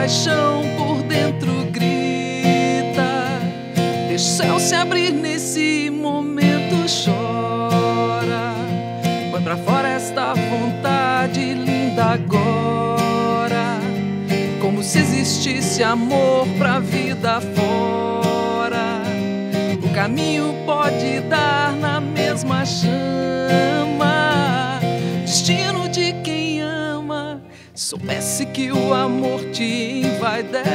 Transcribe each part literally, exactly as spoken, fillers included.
paixão por dentro grita. Deixa o céu se abrir nesse momento, chora. Põe pra fora esta vontade linda agora, como se existisse amor pra vida fora. O caminho pode dar na mesma chama, destino de quem ama. Soubesse que o amor te envaidece,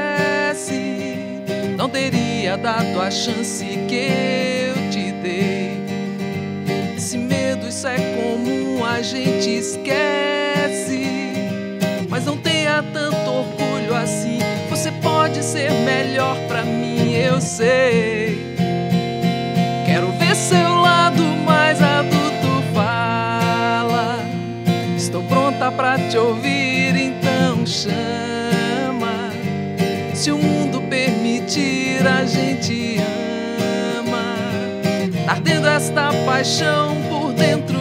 não teria dado a chance que eu te dei. Esse medo, isso é comum, a gente esquece, mas não tenha tanto orgulho assim. Você pode ser melhor pra mim, eu sei. Quero ver seu lado mais adulto, fala. Estou pronta pra te ouvir, então chama. Se o mundo permitir, a gente ama. Tá ardendo esta paixão por dentro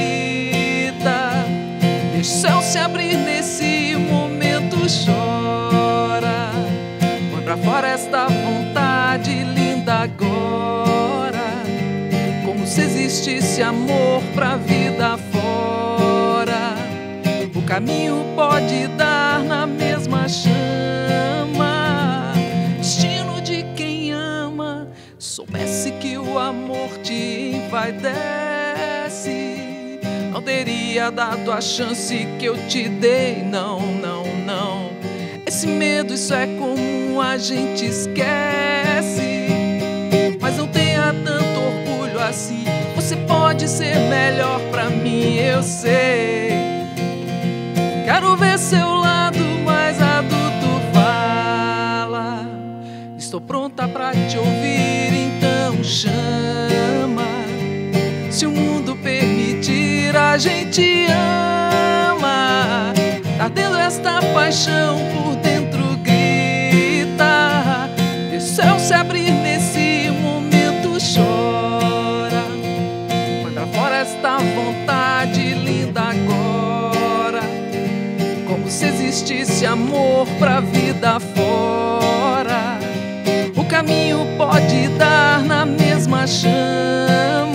grita. Deixa o céu se abrir nesse momento, chora. Põe pra fora esta vontade linda agora, como se existisse amor pra vida fora. O caminho pode dar na mesma chama, destino de quem ama. Soubesse que o amor te envaidece, não teria dado a chance que eu te dei. Não, não, não. Esse medo, isso é comum, a gente esquece, mas não tenha tanto orgulho assim. Você pode ser melhor pra mim, eu sei. Quero ver seu lado mais adulto, fala. Estou pronta pra te ouvir, então chama. Se o mundo permitir, a gente ama. Tá tendo esta paixão por dentro grita. Deixa o céu se abrir nesse momento, chora. Põe pra fora esta vontade linda agora, como se existisse amor pra vida fora. O caminho pode dar na mesma chama,